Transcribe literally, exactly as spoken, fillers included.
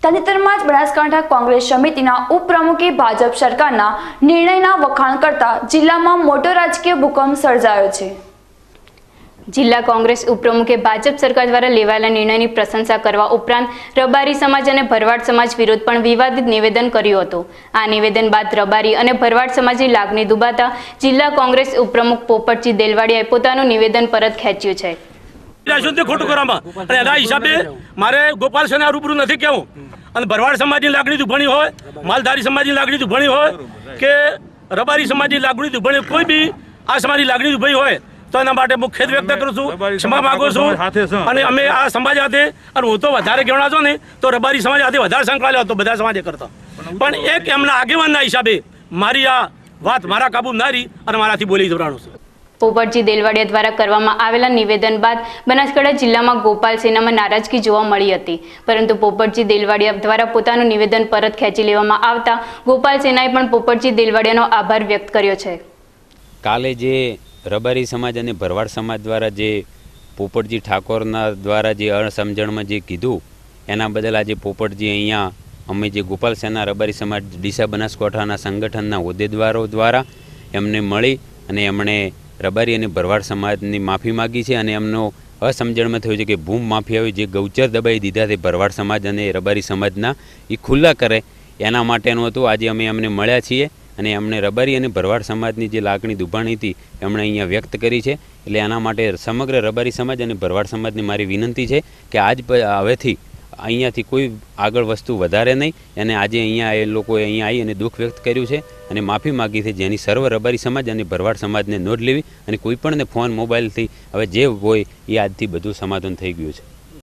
તાજેતરમાં જ બનાસકાંઠા કોંગ્રેસ સમિતિના ઉપપ્રમુખે ભાજપ સરકારના નિર્ણયના વખાણ કરતા જિલ્લામાં મોટો રાજકીય ભૂકંપ સર્જાયો છે। જિલ્લા કોંગ્રેસ ઉપપ્રમુખે ભાજપ સરકાર દ્વારા લેવાયેલા નિર્ણયની પ્રશંસા કરવા ઉપરાંત રબારી સમાજ અને ભરવાડ સમાજ વિરુદ્ધ પણ વિવાદિત નિવેદન કર્યું હતું। આ નિવેદન બાદ રબારી અને ભરવાડ સમાજની લાગણી દુભાતા જિલ્લા કોંગ્રેસ ઉપપ્રમુખ પોપટજી દેલવાડિયાએ પોતાનું નિવેદન પરત ખેંચ્યું છે। ખોટું કરવામાં અને એના હિસાબે મારે ગોપાલ સેના રૂબરૂ નથી કહેવું અને ભરવાડ સમાજની લાગણી દુભાણી હોય, માલધારી સમાજની લાગણી દુભાણી હોય કે રબારી સમાજની લાગણી દુભાણી કોઈ બી આ સમાજની લાગણી દુભાઈ હોય તો એના માટે હું ખેદ વ્યક્ત કરું છું, ક્ષમા માંગુ છું। અને અમે આ સમાજ સાથે અને હું તો વધારે કહેવાના છો ને તો રબારી સમાજ સાથે વધારે સંકળાયેલો હતો બધા સમાજે કરતા, પણ એક એમના આગેવાનના હિસાબે મારી આ વાત મારા કાબુ ના રહી અને મારાથી બોલી જવરાણું છું। પોપટજી દેલવાડિયા દ્વારા કરવામાં આવેલા નિવેદન બાદ બનાસકાંઠા જિલ્લામાં ગોપાલ સેનામાં નારાજગી જોવા મળી હતી, પરંતુ પોપટજી દેલવાડિયા દ્વારા પોતાનું નિવેદન પરત ખેંચી લેવામાં આવતા ગોપાલ સેનાએ પણ પોપટજી દેલવાડિયાનો આભાર વ્યક્ત કર્યો છે। કાલે જે રબારી સમાજ અને ભરવાડ સમાજ દ્વારા જે પોપટજી ઠાકોરના દ્વારા જે અસમજણમાં જે કીધું એના બદલ આજે પોપટજી અહીંયા અમે જે ગોપાલ સેના રબારી સમાજ ડીસા બનાસકાંઠાના સંગઠનના હોદ્દેદારો દ્વારા એમને મળી અને એમણે રબારી અને ભરવાડ સમાજની માફી માગી છે અને એમનો અસમજણમાં થયું છે કે ભૂમ માફિયાઓએ જે ગૌચર દબાઈ દીધા તે ભરવાડ સમાજ અને રબારી સમાજના એ ખુલ્લા કરે એના માટેનું હતું। આજે અમે એમને મળ્યા છીએ અને એમણે રબારી અને ભરવાડ સમાજની જે લાગણી દુભાણી હતી એમણે અહીંયા વ્યક્ત કરી છે, એટલે એના માટે સમગ્ર રબારી સમાજ અને ભરવાડ સમાજની મારી વિનંતી છે કે આજ હવેથી અહીંયાથી કોઈ આગળ વસ્તુ વધારે નહીં અને આજે અહીંયા એ લોકોએ અહીંયા આવી અને દુઃખ વ્યક્ત કર્યું છે અને માફી માગી છે, જેની સર્વ રબારી સમાજ અને ભરવાડ સમાજને નોંધ લેવી અને કોઈ પણને ફોન મોબાઈલથી હવે જે હોય એ આજથી બધું સમાધાન થઈ ગયું છે।